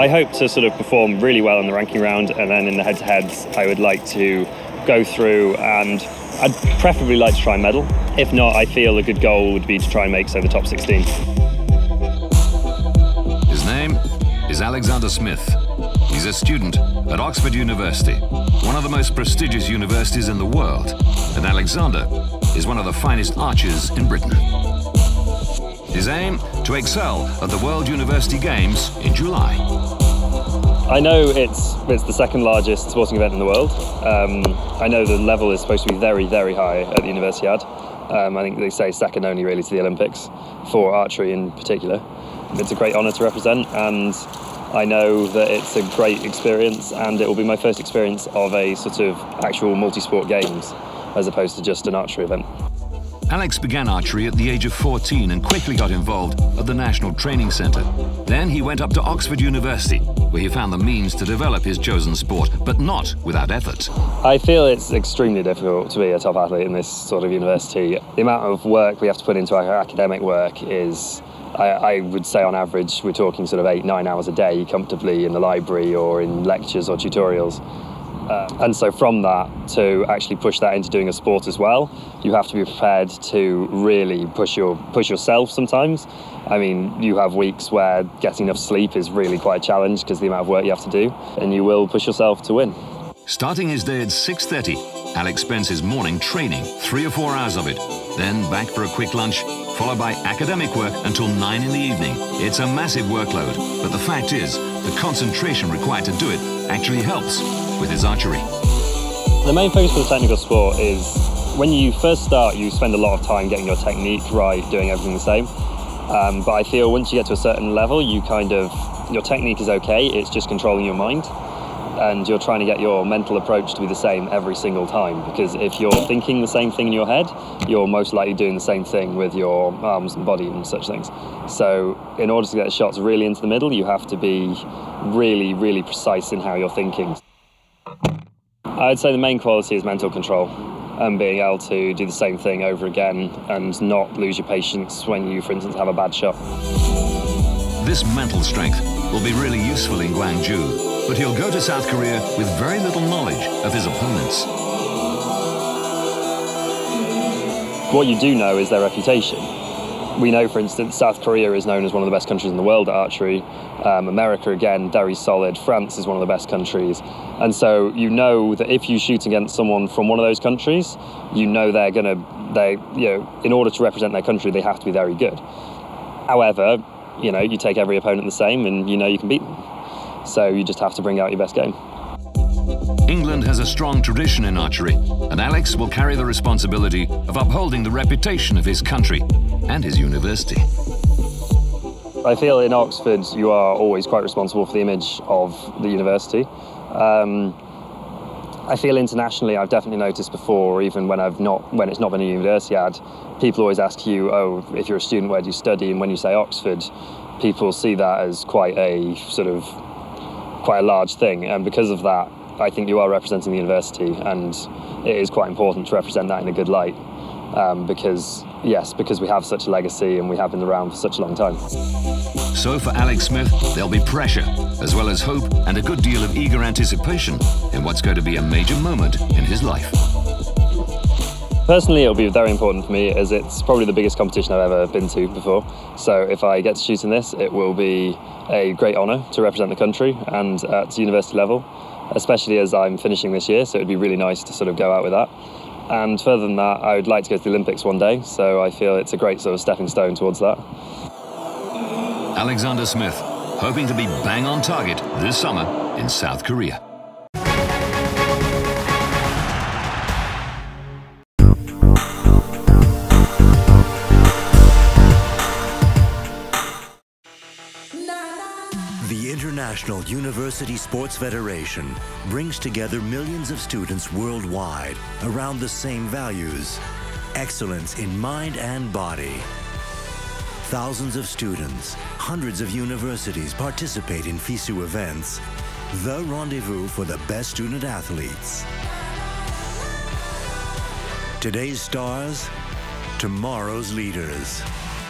I hope to sort of perform really well in the ranking round, and then in the head-to-heads I would like to go through, and I'd preferably like to try and medal. If not, I feel a good goal would be to try and make, say, the top 16. His name is Alexander Smith. He's a student at Oxford University, one of the most prestigious universities in the world, and Alexander is one of the finest archers in Britain. His aim, to excel at the World University Games in July. I know it's the second largest sporting event in the world. I know the level is supposed to be very, very high at the Universiade. I think they say second only really to the Olympics, for archery in particular. It's a great honour to represent, and I know that it's a great experience, and it will be my first experience of a sort of actual multi-sport games, as opposed to just an archery event. Alex began archery at the age of 14 and quickly got involved at the National Training Centre. Then he went up to Oxford University, where he found the means to develop his chosen sport, but not without effort. I feel it's extremely difficult to be a top athlete in this sort of university. The amount of work we have to put into our academic work is, I would say on average, we're talking sort of 8-9 hours a day comfortably in the library or in lectures or tutorials. And so from that, to actually push that into doing a sport as well, you have to be prepared to really push yourself sometimes. I mean, you have weeks where getting enough sleep is really quite a challenge because of the amount of work you have to do, and you will push yourself to win. Starting his day at 6:30, Alex spends his morning training, 3 or 4 hours of it, then back for a quick lunch, followed by academic work until 9 in the evening. It's a massive workload, but the fact is, the concentration required to do it actually helps with his archery. The main focus for the technical sport is when you first start, you spend a lot of time getting your technique right, doing everything the same. But I feel once you get to a certain level, your technique is okay, it's just controlling your mind. And you're trying to get your mental approach to be the same every single time, because if you're thinking the same thing in your head, you're most likely doing the same thing with your arms and body and such things. So in order to get the shots really into the middle, you have to be really, really precise in how you're thinking. I'd say the main quality is mental control and being able to do the same thing over again and not lose your patience when you, for instance, have a bad shot. This mental strength will be really useful in Gwangju, but he'll go to South Korea with very little knowledge of his opponents. What you do know is their reputation. We know, for instance, South Korea is known as one of the best countries in the world at archery. America, again, very solid. France is one of the best countries. And so you know that if you shoot against someone from one of those countries, you know in order to represent their country, they have to be very good. However, you take every opponent the same and you can beat them. So you just have to bring out your best game. England has a strong tradition in archery, and Alex will carry the responsibility of upholding the reputation of his country and his university. I feel in Oxford you are always quite responsible for the image of the university. I feel internationally I've definitely noticed before, even when it's not been a Universiade, people always ask you, oh, if you're a student, where do you study? And when you say Oxford, people see that as quite a large thing, and because of that, I think you are representing the university, and it is quite important to represent that in a good light, because we have such a legacy and we have been around for such a long time. So for Alex Smith, there'll be pressure, as well as hope and a good deal of eager anticipation in what's going to be a major moment in his life. Personally, it'll be very important for me, as it's probably the biggest competition I've ever been to before. So if I get to shoot in this, it will be a great honour to represent the country and at university level, especially as I'm finishing this year, so it'd be really nice to sort of go out with that. And further than that, I would like to go to the Olympics one day, so I feel it's a great sort of stepping stone towards that. Alexander Smith, hoping to be bang on target this summer in South Korea. The International University Sports Federation brings together millions of students worldwide around the same values: excellence in mind and body. Thousands of students, hundreds of universities participate in FISU events, the rendezvous for the best student athletes. Today's stars, tomorrow's leaders.